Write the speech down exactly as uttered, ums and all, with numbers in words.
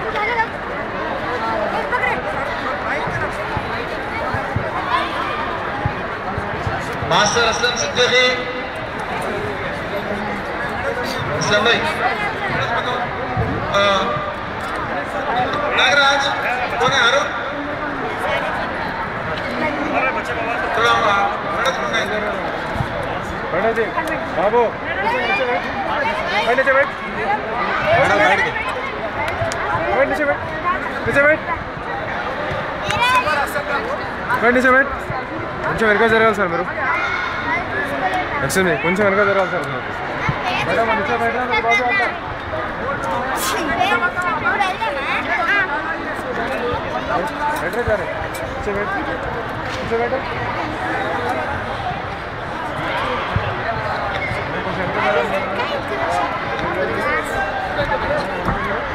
master Aslam Siddiqui Aslam भाई नागराज कौन है आरो थोड़ा बैठो जी बाबू बैठ नीचे बैठ बैठ नीचे बैठ नीचे बैठ बैठ नीचे बैठ కొంచెం వెనక జరగాలి సార్ మీరు యాక్చువల్లీ కొంచెం వెనక జరగాలి సార్ మీరు మేడం నిచ్చే బయట బాగా బెటర్ సరే నిచ్చే బయట నిచ్చే బయట కొంచెం వెనక జరగాలి